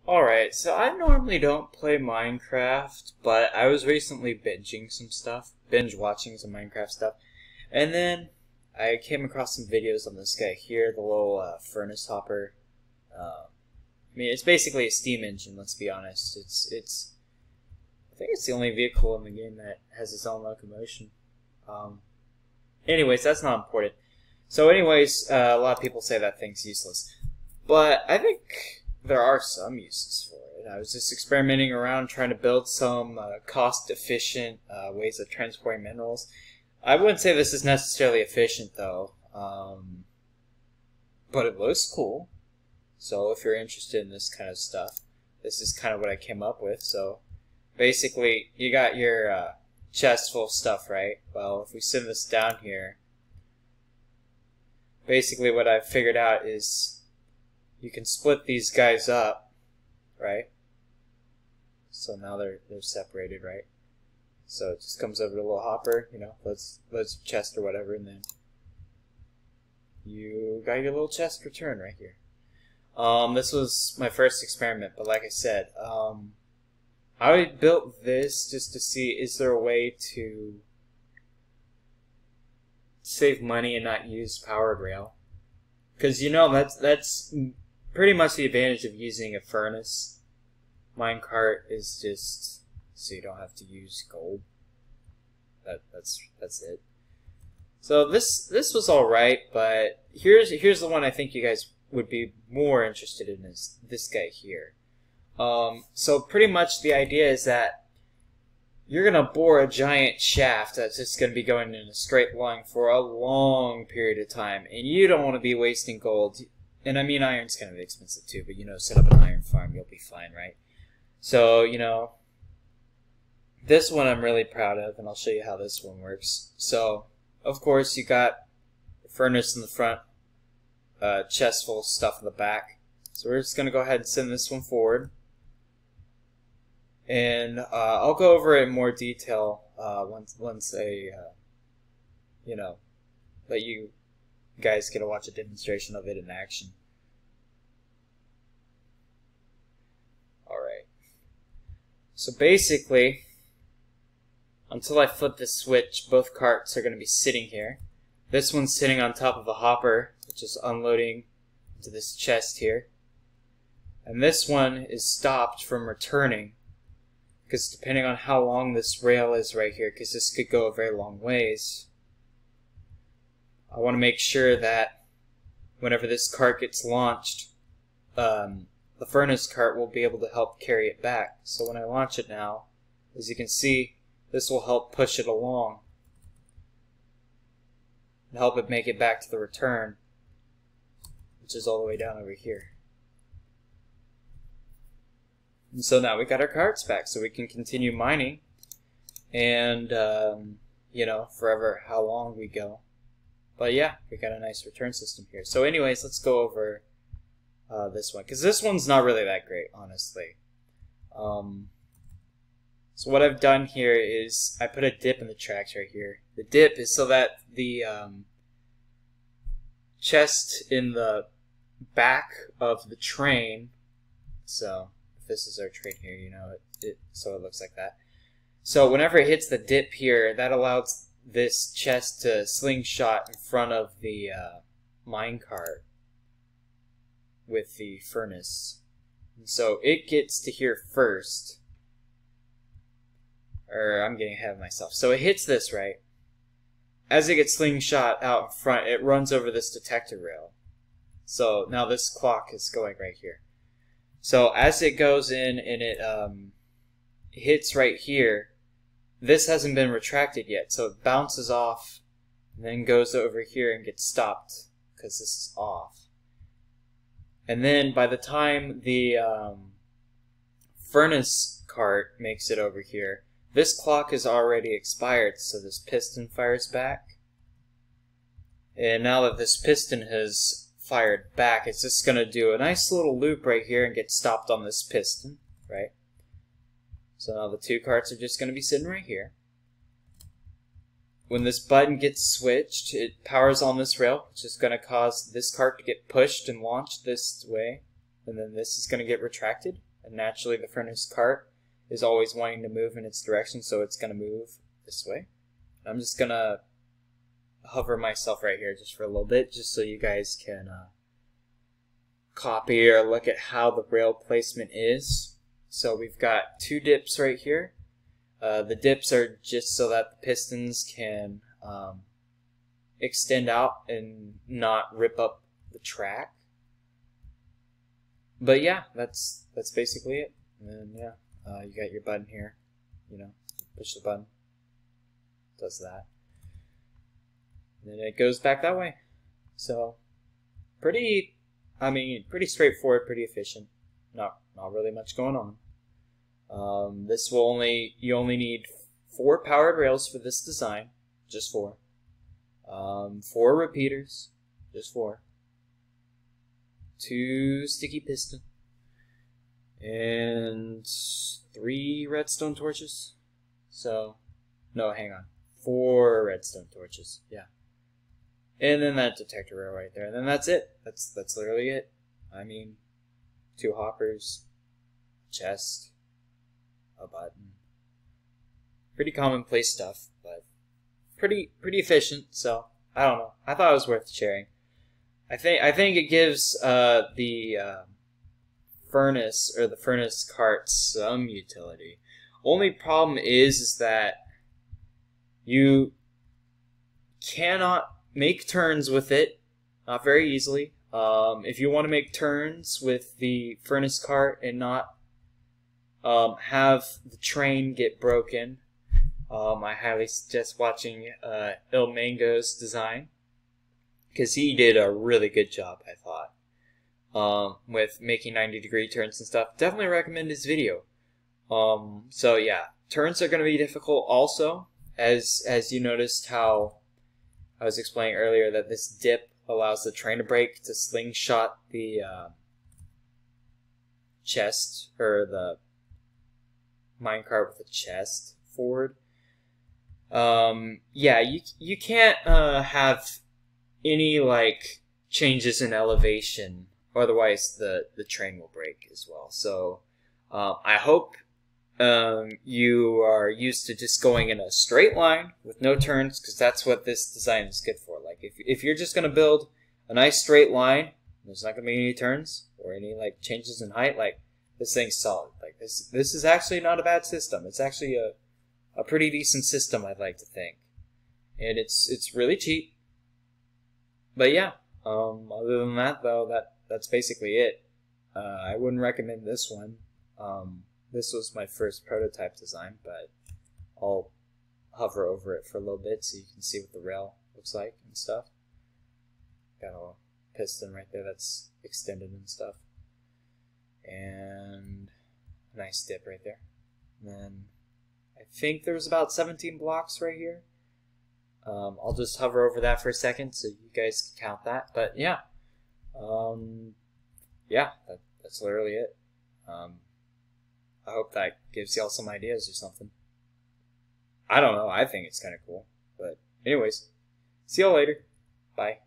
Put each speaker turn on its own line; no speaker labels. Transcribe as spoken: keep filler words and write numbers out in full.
Alright, so I normally don't play Minecraft, but I was recently binging some stuff, binge watching some Minecraft stuff, and then I came across some videos on this guy here, the little uh, furnace hopper. Um, I mean, it's basically a steam engine, let's be honest. It's, it's, I think it's the only vehicle in the game that has its own locomotion. Um, anyways, that's not important. So anyways, uh, a lot of people say that thing's useless, but I think there are some uses for it. I was just experimenting around trying to build some uh, cost-efficient uh, ways of transporting minerals. I wouldn't say this is necessarily efficient, though, um, but it looks cool. So if you're interested in this kind of stuff, this is kind of what I came up with. So basically, you got your uh, chest full of stuff, right? Well, if we send this down here, basically what I've figured out is you can split these guys up, right? So now they're they're separated, right? So it just comes over to a little hopper, you know, let's let's chest or whatever, and then you got your little chest return right here. Um, this was my first experiment, but like I said, um, I built this just to see is there a way to save money and not use powered rail, because you know that's that's pretty much the advantage of using a furnace minecart is just so you don't have to use gold. That that's that's it. So this this was all right, but here's here's the one I think you guys would be more interested in is this guy here. Um, so pretty much the idea is that you're gonna bore a giant shaft that's just gonna be going in a straight line for a long period of time, and you don't want to be wasting gold. And I mean, iron's kind of expensive too, but you know, set up an iron farm, you'll be fine, right? So, you know, this one I'm really proud of, and I'll show you how this one works. So, of course, you got the furnace in the front, uh, chest full of stuff in the back. So we're just going to go ahead and send this one forward. And uh, I'll go over it in more detail uh, once, once I, uh, you know, let you guys get to watch a demonstration of it in action. Alright. So basically, until I flip this switch, both carts are going to be sitting here. This one's sitting on top of a hopper, which is unloading into this chest here. And this one is stopped from returning, because depending on how long this rail is right here, because this could go a very long ways, I want to make sure that whenever this cart gets launched, um, the furnace cart will be able to help carry it back. So when I launch it now, as you can see, this will help push it along and help it make it back to the return, which is all the way down over here. And so now we got our carts back, so we can continue mining, and um, you know, forever how long we go. But yeah, we got a nice return system here. So anyways, let's go over uh, this one, because this one's not really that great, honestly. Um, so what I've done here is I put a dip in the tracks right here. The dip is so that the um, chest in the back of the train, so if this is our train here, you know, it, it so it looks like that. So whenever it hits the dip here, that allows this chest to slingshot in front of the uh, minecart with the furnace. And so it gets to here first. Or I'm getting ahead of myself. So it hits this, right? As it gets slingshot out in front, it runs over this detector rail. So now this clock is going right here. So as it goes in and it um, hits right here, this hasn't been retracted yet, so it bounces off and then goes over here and gets stopped because this is off. And then by the time the um, furnace cart makes it over here, this clock is already expired, so this piston fires back. And now that this piston has fired back, it's just going to do a nice little loop right here and get stopped on this piston, right? So now the two carts are just going to be sitting right here. When this button gets switched, it powers on this rail, which is going to cause this cart to get pushed and launched this way. And then this is going to get retracted, And naturally, the furnace cart is always wanting to move in its direction, so it's going to move this way. I'm just going to hover myself right here just for a little bit, just so you guys can uh, copy or look at how the rail placement is. So we've got two dips right here. Uh, the dips are just so that the pistons can um, extend out and not rip up the track. But yeah, that's that's basically it. And then yeah, uh, you got your button here. You know, push the button, does that. And then it goes back that way. So pretty, I mean, pretty straightforward, pretty efficient. Not not really much going on. Um, this will only you only need four powered rails for this design, just four. Um, four repeaters, just four. Two sticky piston, and three redstone torches. So, no, hang on, four redstone torches. Yeah, and then that detector rail right there. And then that's it. That's that's literally it. I mean, two hoppers, chest, a button. Pretty commonplace stuff, but pretty pretty efficient. So I don't know. I thought it was worth sharing. I think I think it gives uh, the uh, furnace or the furnace cart some utility. Only problem is is that you cannot make turns with it, not very easily. Um, if you want to make turns with the furnace cart and not um, have the train get broken, um, I highly suggest watching uh, ilmango's design, because he did a really good job, I thought, um, with making ninety degree turns and stuff. Definitely recommend his video. Um, so yeah, turns are going to be difficult also, as as you noticed how I was explaining earlier that this dip allows the train to brake to slingshot the uh, chest, or the minecart with the chest forward. Um, yeah, you you can't uh, have any like changes in elevation, otherwise the the train will break as well. So um, I hope um, you are used to just going in a straight line with no turns, because that's what this design is good for. Like if if you're just gonna build a nice straight line, there's not gonna be any turns or any like changes in height. Like this thing's solid. Like this this is actually not a bad system. It's actually a a pretty decent system, I'd like to think, and it's it's really cheap. But yeah, um, other than that, though, that that's basically it. Uh, I wouldn't recommend this one. Um, this was my first prototype design, but I'll hover over it for a little bit so you can see what the rail looks like and stuff. Got a piston right there that's extended and stuff. And a nice dip right there. And then I think there's about seventeen blocks right here. Um, I'll just hover over that for a second so you guys can count that. But yeah, um, yeah, that, that's literally it. Um, I hope that gives y'all some ideas or something. I don't know. I think it's kind of cool. But anyways, see y'all later. Bye.